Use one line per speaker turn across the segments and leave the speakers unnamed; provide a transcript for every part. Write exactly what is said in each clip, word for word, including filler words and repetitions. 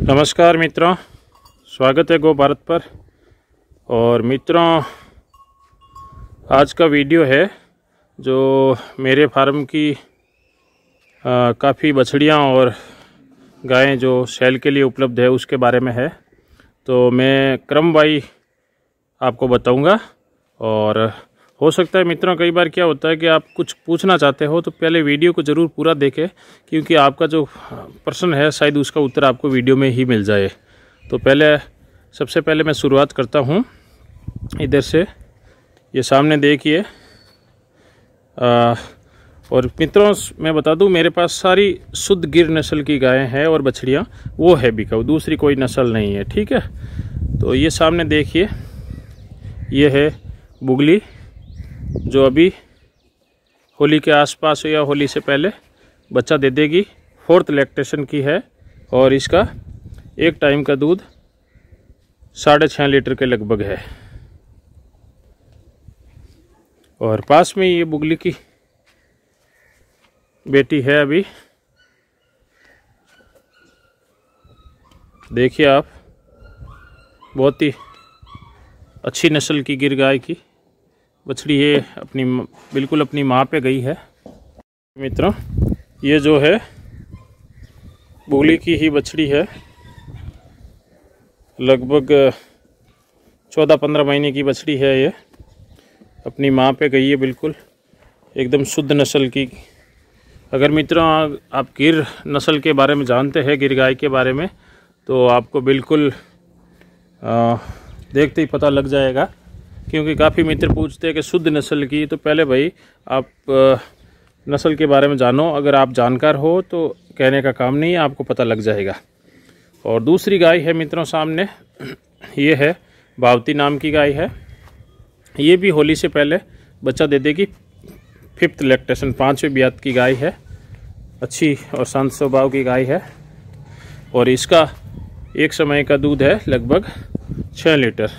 नमस्कार मित्रों, स्वागत है गो भारत पर। और मित्रों, आज का वीडियो है जो मेरे फार्म की काफ़ी बछड़ियाँ और गायें जो सेल के लिए उपलब्ध है उसके बारे में है। तो मैं क्रमवाई आपको बताऊंगा। और हो सकता है मित्रों, कई बार क्या होता है कि आप कुछ पूछना चाहते हो तो पहले वीडियो को ज़रूर पूरा देखें, क्योंकि आपका जो प्रश्न है शायद उसका उत्तर आपको वीडियो में ही मिल जाए। तो पहले सबसे पहले मैं शुरुआत करता हूँ इधर से। ये सामने देखिए। और मित्रों मैं बता दूं, मेरे पास सारी शुद्ध गिर नस्ल की गायें हैं और बछड़ियाँ वो है बिकाऊ, दूसरी कोई नस्ल नहीं है। ठीक है। तो ये सामने देखिए, ये है बुगली जो अभी होली के आसपास या होली से पहले बच्चा दे देगी। फोर्थ लैक्टेशन की है और इसका एक टाइम का दूध साढ़े छः लीटर के लगभग है। और पास में ये बुगली की बेटी है। अभी देखिए आप, बहुत ही अच्छी नस्ल की गिर गाय की बछड़ी है, अपनी बिल्कुल अपनी माँ पे गई है। मित्रों, ये जो है बुगली की ही बछड़ी है, लगभग चौदह पंद्रह महीने की बछड़ी है। ये अपनी माँ पे गई है, बिल्कुल एकदम शुद्ध नस्ल की। अगर मित्रों आप गिर नस्ल के बारे में जानते हैं, गिर गाय के बारे में, तो आपको बिल्कुल आ, देखते ही पता लग जाएगा। क्योंकि काफ़ी मित्र पूछते हैं कि शुद्ध नस्ल की, तो पहले भाई आप नस्ल के बारे में जानो। अगर आप जानकार हो तो कहने का काम नहीं है, आपको पता लग जाएगा। और दूसरी गाय है मित्रों सामने, ये है भावती नाम की गाय है। ये भी होली से पहले बच्चा दे देगी। फिफ्थ लैक्टेशन, पाँचवें ब्यात की गाय है। अच्छी और शांत स्वभाव की गाय है। और इसका एक समय का दूध है लगभग छः लीटर।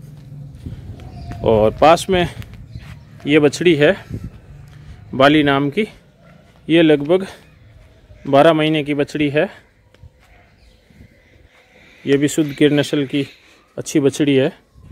और पास में ये बछड़ी है बाली नाम की। ये लगभग बारह महीने की बछड़ी है। ये भी शुद्ध गिर नस्ल की अच्छी बछड़ी है।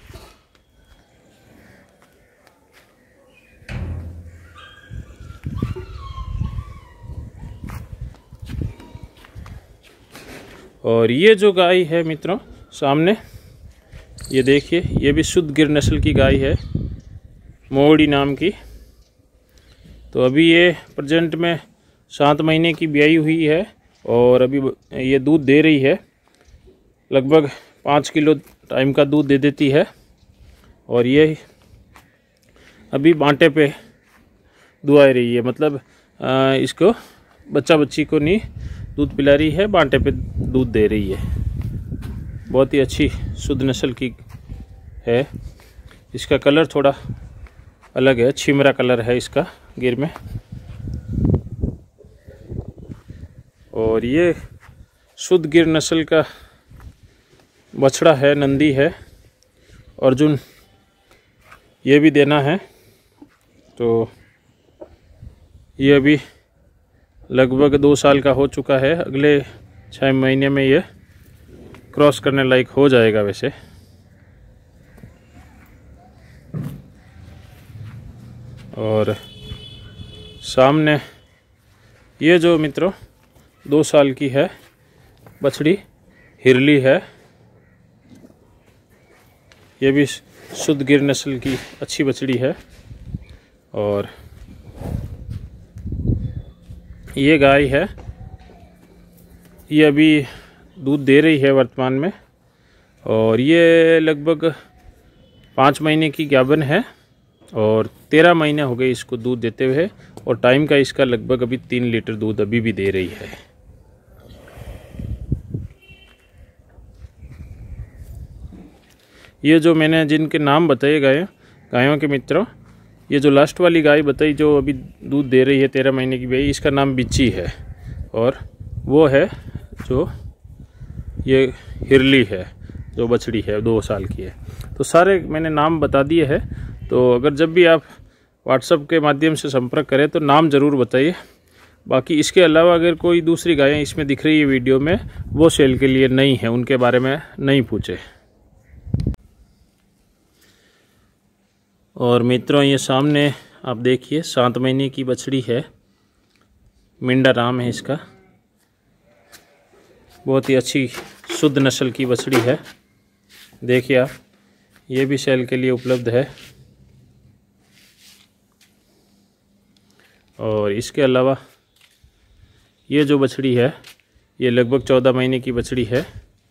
और ये जो गाय है मित्रों सामने, ये देखिए, ये भी शुद्ध गिर नस्ल की गाय है, मोड़ी नाम की। तो अभी ये प्रेजेंट में सात महीने की ब्याई हुई है और अभी ये दूध दे रही है। लगभग पाँच किलो टाइम का दूध दे देती है। और ये अभी बांटे पे दुआ रही है, मतलब आ, इसको बच्चा बच्ची को नहीं दूध पिला रही है, बांटे पे दूध दे रही है। बहुत ही अच्छी शुद्ध नस्ल की है। इसका कलर थोड़ा अलग है, छिमरा कलर है इसका गिर में। और ये शुद्ध गिर नस्ल का बछड़ा है, नंदी है। अर्जुन ये भी देना है। तो ये अभी लगभग दो साल का हो चुका है। अगले छः महीने में ये क्रॉस करने लायक हो जाएगा वैसे। और सामने ये जो मित्रों दो साल की है बछड़ी, हिरली है। ये भी शुद्ध गिर नस्ल की अच्छी बछड़ी है। और ये गाय है, ये अभी दूध दे रही है वर्तमान में। और ये लगभग पाँच महीने की गाभन है और तेरह महीने हो गए इसको दूध देते हुए। और टाइम का इसका लगभग अभी तीन लीटर दूध अभी भी दे रही है। ये जो मैंने जिनके नाम बताए गए गायों के मित्रों, ये जो लास्ट वाली गाय बताई जो अभी दूध दे रही है तेरह महीने की गाय, इसका नाम बिच्ची है। और वो है जो ये हिरली है, जो बछड़ी है दो साल की है। तो सारे मैंने नाम बता दिए हैं। तो अगर जब भी आप व्हाट्सएप के माध्यम से संपर्क करें तो नाम ज़रूर बताइए, बाकी इसके अलावा अगर कोई दूसरी गायें इसमें दिख रही है वीडियो में, वो सेल के लिए नहीं है, उनके बारे में नहीं पूछे। और मित्रों ये सामने आप देखिए सात महीने की बछड़ी है, मिंडा राम है इसका, बहुत ही अच्छी शुद्ध नस्ल की बछड़ी है। देखिए आप, ये भी सेल के लिए उपलब्ध है। और इसके अलावा ये जो बछड़ी है ये लगभग चौदह महीने की बछड़ी है।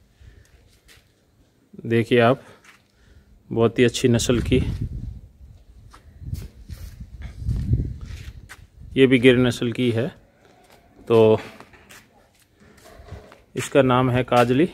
देखिए आप, बहुत ही अच्छी नस्ल की, ये भी गिर नस्ल की है। तो इसका नाम है काजली।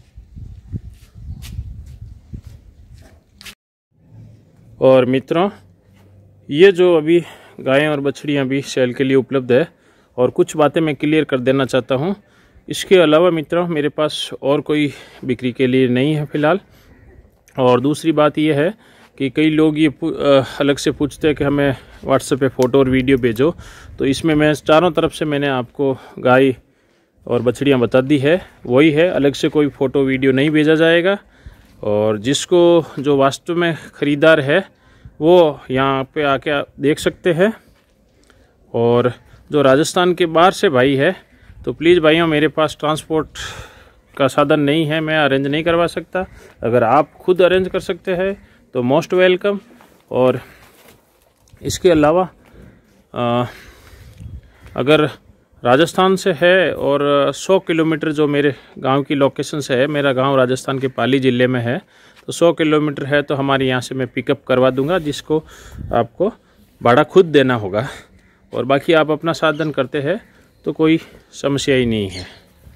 और मित्रों ये जो अभी गायें और बछड़ियाँ भी सेल के लिए उपलब्ध है, और कुछ बातें मैं क्लियर कर देना चाहता हूँ। इसके अलावा मित्रों मेरे पास और कोई बिक्री के लिए नहीं है फ़िलहाल। और दूसरी बात यह है कि कई लोग ये अलग से पूछते हैं कि हमें व्हाट्सएप पे फ़ोटो और वीडियो भेजो, तो इसमें मैं चारों तरफ से मैंने आपको गाय और बछड़ियाँ बता दी है, वही है, अलग से कोई फ़ोटो वीडियो नहीं भेजा जाएगा। और जिसको जो वास्तव में ख़रीदार है वो यहाँ पे आके आप देख सकते हैं। और जो राजस्थान के बाहर से भाई है तो प्लीज़ भाइयों, मेरे पास ट्रांसपोर्ट का साधन नहीं है, मैं अरेंज नहीं करवा सकता। अगर आप खुद अरेंज कर सकते हैं तो मोस्ट वेलकम। और इसके अलावा आ, अगर राजस्थान से है और सौ किलोमीटर जो मेरे गांव की लोकेशन से है, मेरा गांव राजस्थान के पाली ज़िले में है, तो सौ किलोमीटर है तो हमारे यहाँ से मैं पिकअप करवा दूंगा, जिसको आपको भाड़ा खुद देना होगा। और बाकी आप अपना साधन करते हैं तो कोई समस्या ही नहीं है।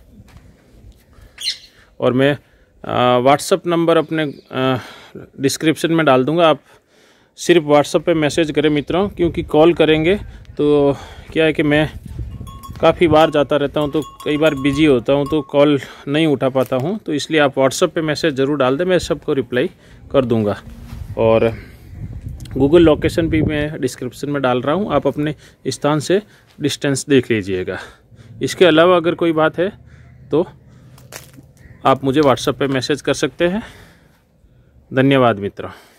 और मैं व्हाट्सअप नंबर अपने डिस्क्रिप्शन में डाल दूंगा, आप सिर्फ व्हाट्सएप पे मैसेज करें मित्रों, क्योंकि कॉल करेंगे तो क्या है कि मैं काफ़ी बार जाता रहता हूं, तो कई बार बिजी होता हूं, तो कॉल नहीं उठा पाता हूं। तो इसलिए आप व्हाट्सएप पे मैसेज ज़रूर डाल दें, मैं सबको रिप्लाई कर दूंगा। और गूगल लोकेशन भी मैं डिस्क्रिप्शन में डाल रहा हूं, आप अपने स्थान से डिस्टेंस देख लीजिएगा। इसके अलावा अगर कोई बात है तो आप मुझे व्हाट्सएप पे मैसेज कर सकते हैं। धन्यवाद मित्रों।